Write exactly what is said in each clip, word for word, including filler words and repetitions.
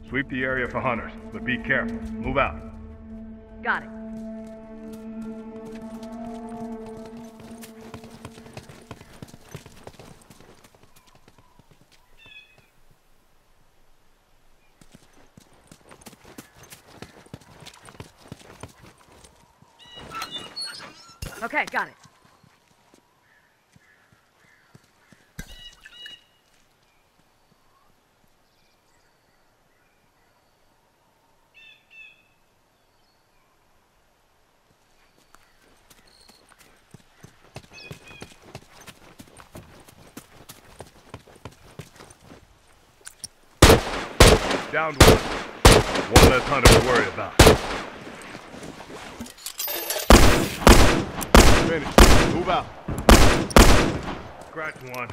Sweep the area for hunters, but be careful. Move out. Got it. Okay, got it. Downed one. One less hunter to worry about. Finish. Move out. Scratch one.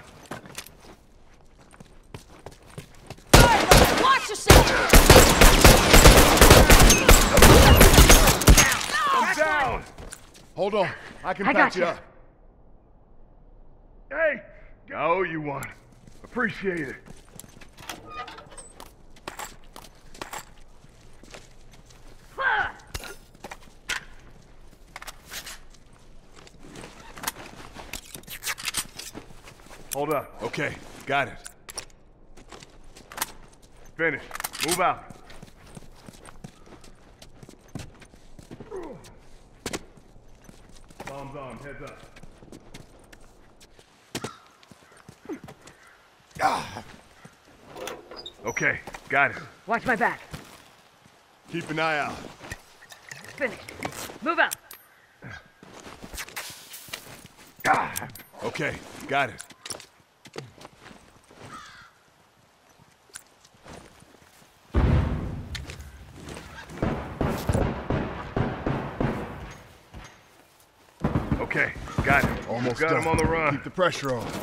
Watch yourself! I'm down! Hold on. I can I patch got you you. up. Hey! Oh, you won. Appreciate it. Hold up. Okay, got it. Finish. Move out. Bombs on. Heads up. Ah, Okay. Got it. Watch my back. keep an eye out. Finished. Move out. Ah. Okay, got it. Okay. Got it. Almost Got done. him on the run. Keep the pressure on.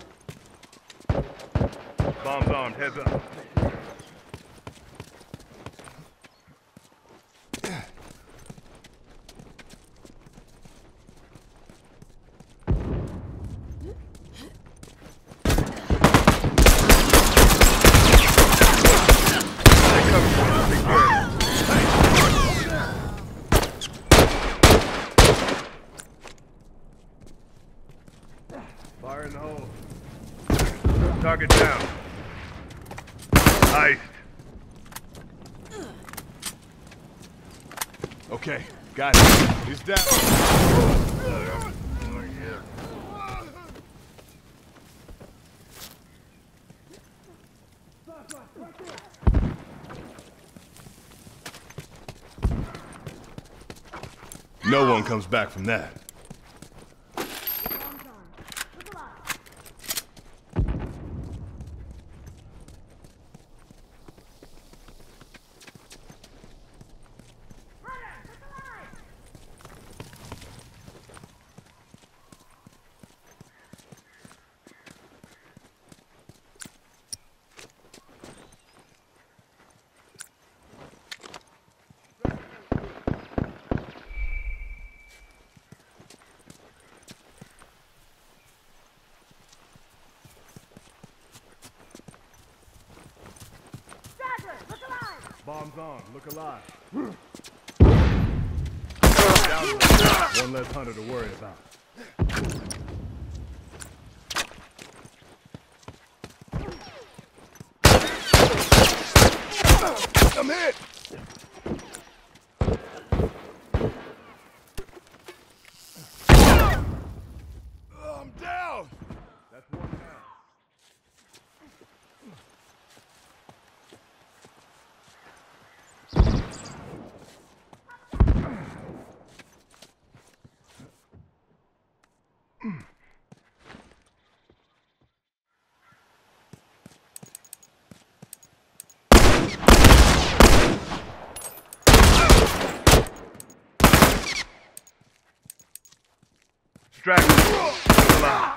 Bombs on. Heads up. Fire in the hole. Target down. Iced. Okay, got it. He's down. No one comes back from that. Bombs on. Look alive. Down one. One less hunter to worry about. I'm hit! I'm down! That's one down. Distraction. Alive.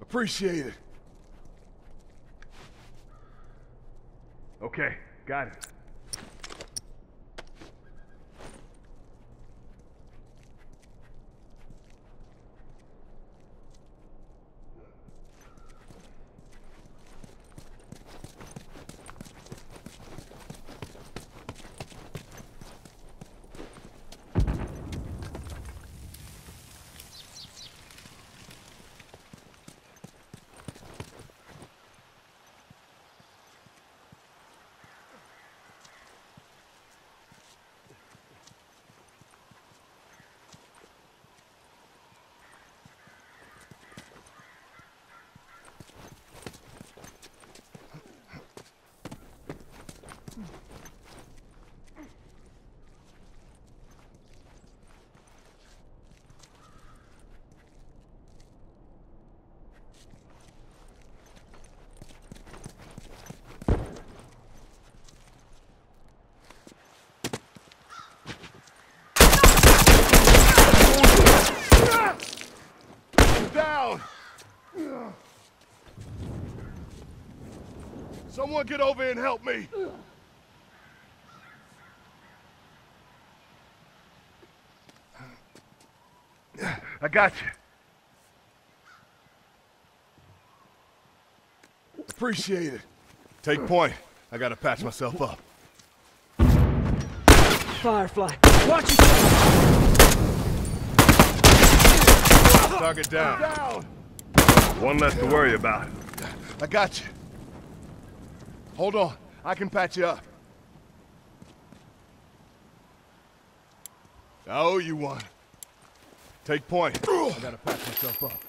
Appreciate it. Okay, got it. Down! Someone get over here and help me! I got you. Appreciate it. Take point. I gotta patch myself up. Firefly, watch yourself! Target down. Down! One less to worry about. I got you. Hold on. I can patch you up. I owe you one. Take point. I gotta patch myself up.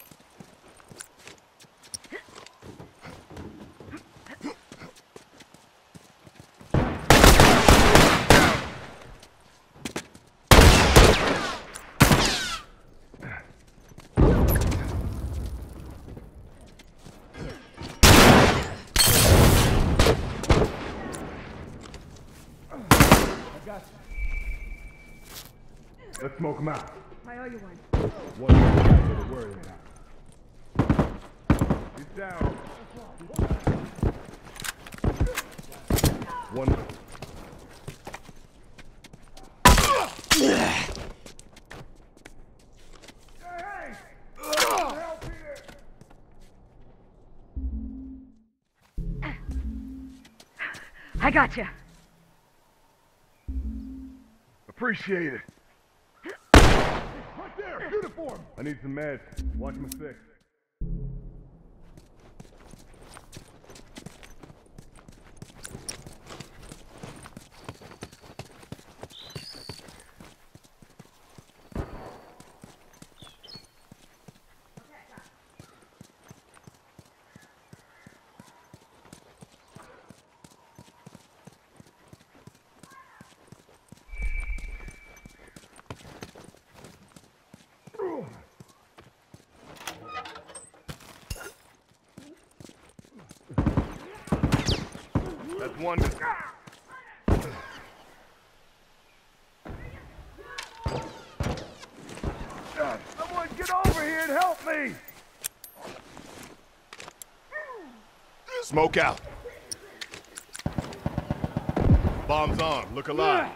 Let's smoke him out. I owe you one. One less guy to worry about. He's down. One. I got you. Appreciate it. Right there, uniform. I need some meds. Watch my six. That's one. Someone get over here and help me! Smoke out. Bombs on. Look alive.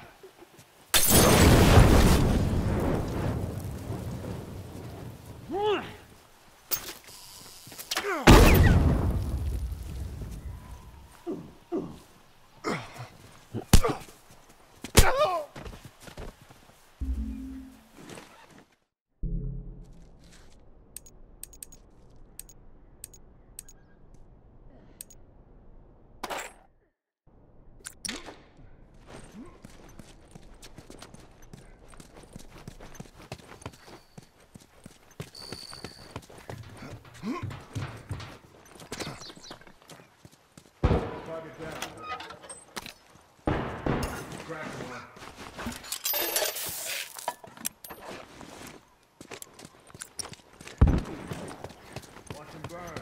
Target down. Cracking one. Watch him burn.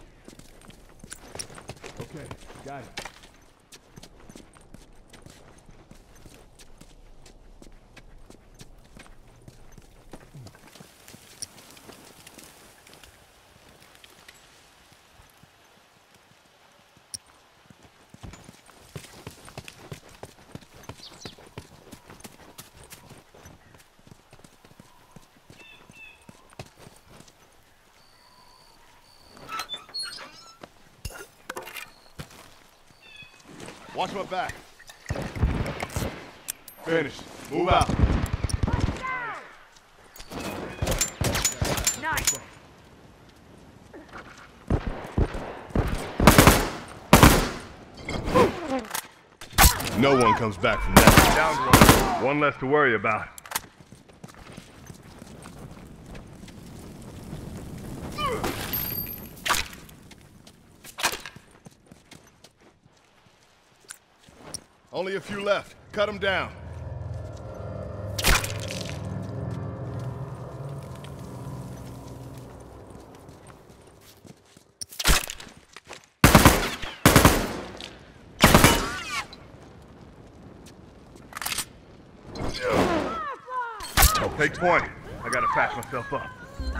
Okay, got it. Watch my back. Finished. Move out. Nice. No one comes back from that. Down one. One less to worry about. Only a few left. Cut them down. Oh, take twenty. I gotta patch myself up.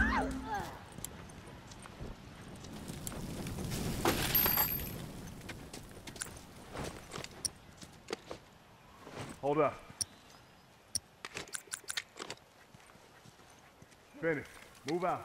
Hold up. Finish. Move out.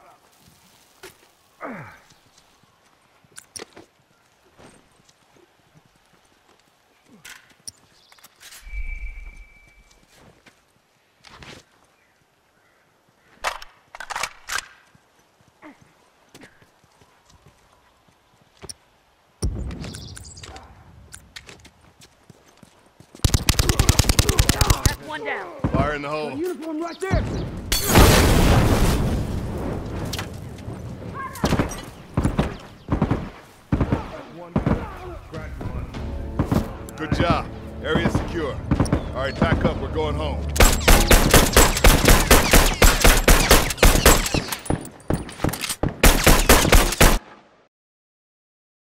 That's one down. Fire in the hole. Uniform right there! Good job. Area secure. All right, pack up. We're going home.